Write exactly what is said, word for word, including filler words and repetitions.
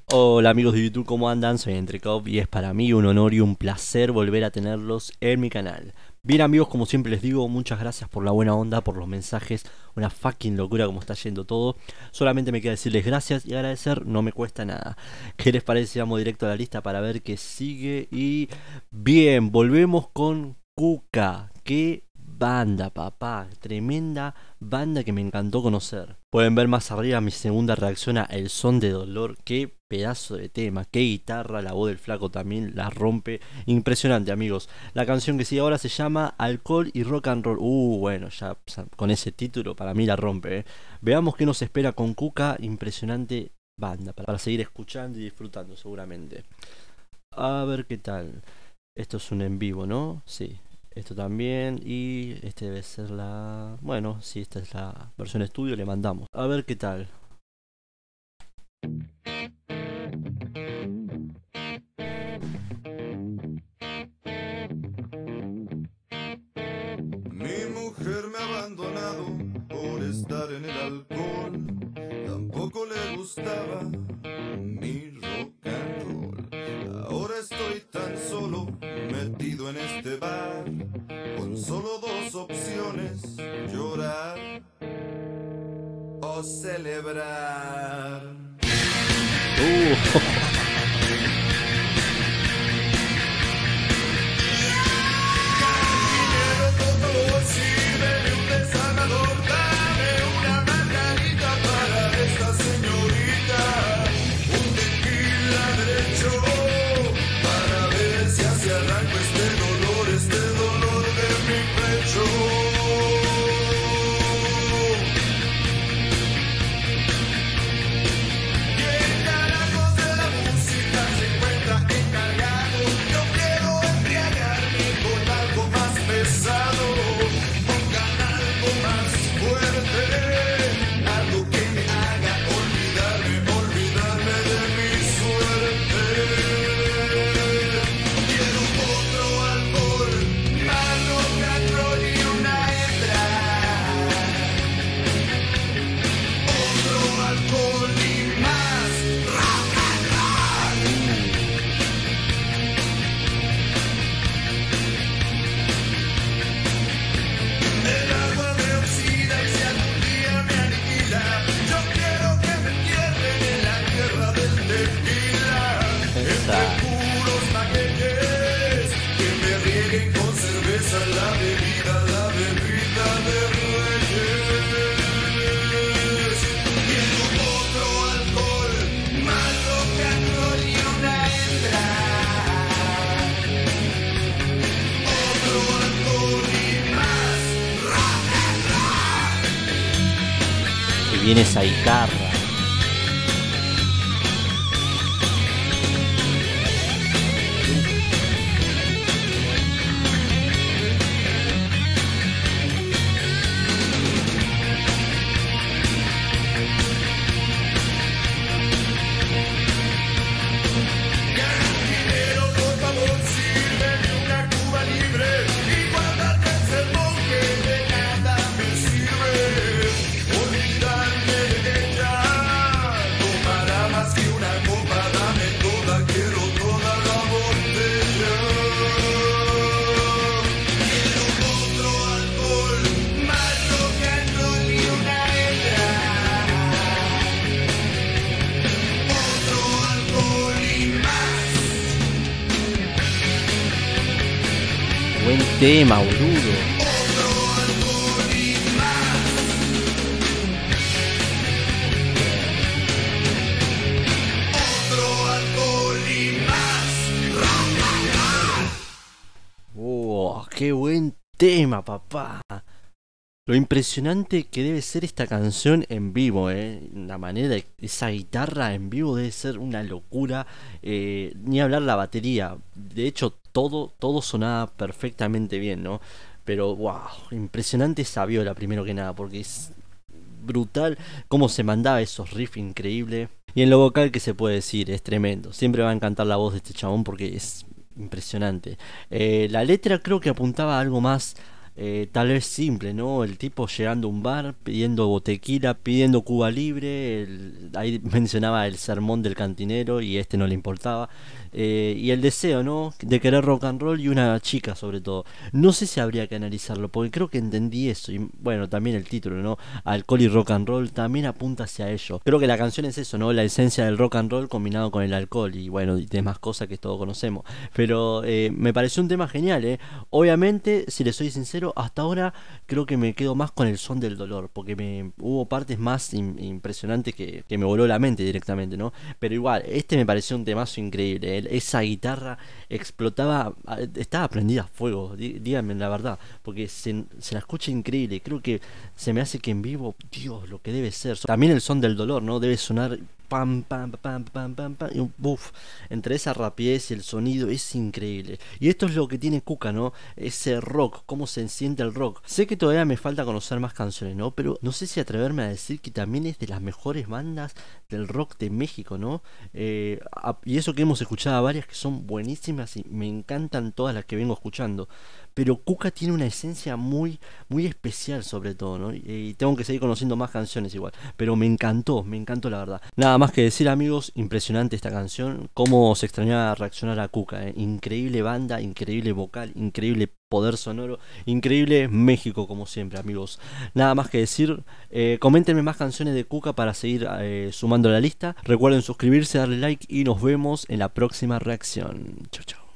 Hola amigos de YouTube, ¿cómo andan? Soy Entrecop y es para mí un honor y un placer volver a tenerlos en mi canal. Bien amigos, como siempre les digo, muchas gracias por la buena onda, por los mensajes, una fucking locura como está yendo todo. Solamente me queda decirles gracias y agradecer, no me cuesta nada. ¿Qué les parece si vamos directo a la lista para ver qué sigue? Y bien, volvemos con Kuka. ¿Qué banda, papá? Tremenda banda que me encantó conocer. Pueden ver más arriba mi segunda reacción a El Son de Dolor. Qué pedazo de tema, qué guitarra, la voz del flaco también la rompe. Impresionante amigos. La canción que sigue ahora se llama Alcohol y Rock and Roll. Uh, bueno, ya con ese título para mí la rompe, ¿eh? Veamos qué nos espera con Kuka. Impresionante banda para, para seguir escuchando y disfrutando seguramente. A ver qué tal. Esto es un en vivo, ¿no? Sí. Esto también, y este debe ser la... Bueno, si esta es la versión estudio, le mandamos. A ver qué tal. Mi mujer me ha abandonado por estar en el alcohol. Tampoco le gustaba mi rock and roll. Ahora estoy tan solo metido en este bar, con solo dos opciones: llorar o celebrar. Uh. Viene esa guitarra. Buen tema, boludo. Oh, qué buen tema, papá. Lo impresionante que debe ser esta canción en vivo, eh. La manera de esa guitarra en vivo debe ser una locura. Eh, ni hablar la batería. De hecho, todo, todo sonaba perfectamente bien, ¿no? Pero, wow, impresionante esa viola primero que nada, porque es brutal cómo se mandaba esos riffs increíbles. Y en lo vocal, que se puede decir, es tremendo. Siempre va a encantar la voz de este chabón porque es impresionante. Eh, la letra creo que apuntaba a algo más eh, tal vez simple, ¿no? El tipo llegando a un bar, pidiendo tequila, pidiendo Cuba Libre, el- ahí mencionaba el sermón del cantinero y este no le importaba. Eh, y el deseo, ¿no? De querer rock and roll y una chica sobre todo. No sé si habría que analizarlo, porque creo que entendí eso. Y bueno, también el título, ¿no? Alcohol y rock and roll también apunta hacia ello. Creo que la canción es eso, ¿no? La esencia del rock and roll combinado con el alcohol y bueno, y demás cosas que todos conocemos. Pero eh, me pareció un tema genial, ¿eh? Obviamente, si le soy sincero, hasta ahora creo que me quedo más con el son del dolor, porque me hubo partes más im- impresionantes que, que me voló la mente directamente, ¿no? Pero igual, este me pareció un temazo increíble. el- Esa guitarra explotaba, a- estaba prendida a fuego, dí- díganme la verdad, porque se, se la escucha increíble. Creo que se me hace que en vivo, Dios, lo que debe ser. También el son del dolor, ¿no? Debe sonar pam, pam, pam, pam, pam, pam, y un buf. Entre esa rapidez y el sonido es increíble. Y esto es lo que tiene Cuca, ¿no? Ese rock, cómo se siente el rock. Sé que todavía me falta conocer más canciones, ¿no? Pero no sé si atreverme a decir que también es de las mejores bandas del rock de México, ¿no? Eh, a- y eso que hemos escuchado a varias que son buenísimas y me encantan todas las que vengo escuchando. Pero Cuca tiene una esencia muy, muy especial sobre todo, ¿no? Y, y tengo que seguir conociendo más canciones igual. Pero me encantó, me encantó la verdad. Nada más que decir, amigos, impresionante esta canción. Cómo se extrañaba reaccionar a Cuca, ¿eh? Increíble banda, increíble vocal, increíble poder sonoro, increíble México como siempre, amigos. Nada más que decir, eh, coméntenme más canciones de Cuca para seguir eh, sumando a la lista. Recuerden suscribirse, darle like y nos vemos en la próxima reacción. Chau, chau.